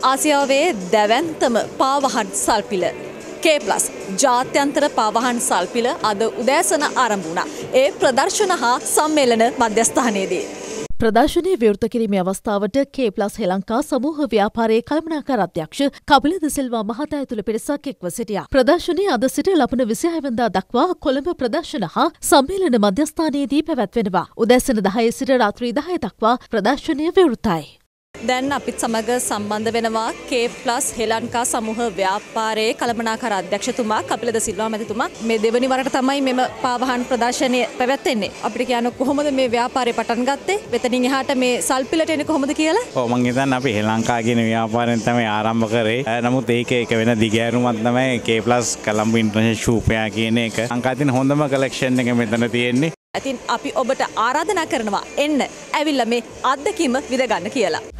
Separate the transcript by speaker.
Speaker 1: ආසියාවේ දැවැන්තම පාවහන් සල්පිල K+ ජාත්‍යන්තර පාවහන් සල්පිල අද උදෑසන ආරම්භ වුණා. ඒ ප්‍රදර්ශන හා සම්මේලන මධ්‍යස්ථානයේදී
Speaker 2: ප්‍රදර්ශනය විවෘත කිරීමේ අවස්ථාවට K+ ශ්‍රී ලංකා සමූහ ව්‍යාපාරයේ කළමනාකාර අධ්‍යක්ෂ කපිල ද සිල්වා මහතා ඇතුළු පිරිසක් එක්ව සිටියා. ප්‍රදර්ශනයේ අද සිට ලබන 26 වෙනිදා දක්වා කොළඹ ප්‍රදර්ශන හා සම්මේලන මධ්‍යස්ථානයේදී පැවැත්වෙනවා. උදෑසන 10 සිට රාත්‍රී 10 දක්වා ප්‍රදර්ශනය විවෘතයි.
Speaker 1: දැන් අපිත් සමග සම්බන්ධ වෙනවා K+ ශ්‍රී ලංකා සමූහ ව්‍යාපාරයේ කළමනාකාර අධ්‍යක්ෂතුමා කපිල ද සිල්වා මැතිතුමා. මේ දෙවනි වරට තමයි මෙම පාවහන් ප්‍රදර්ශනය පැවැත්වෙන්නේ. අපිට කියන්න කොහොමද මේ ව්‍යාපාරය පටන් ගත්තේ? වෙතනින් එහාට මේ සල්පිලට එන්නේ කොහොමද කියලා?
Speaker 3: ඔව් මං හිතන්නේ අපි ශ්‍රී ලංකා කියන ව්‍යාපාරයෙන් තමයි ආරම්භ කරේ. නමුත් ඒක වෙන දිගෑරුමක් තමයි K+ Colombo International Shoe Fair කියන එක. ලංකාවේ තියෙන හොඳම කලෙක්ෂන් එක මෙතන තියෙන්නේ.
Speaker 1: ඉතින් අපි ඔබට ආරාධනා කරනවා එන්න ඇවිල්ලා මේ අත්දැකීම විඳ ගන්න කියලා.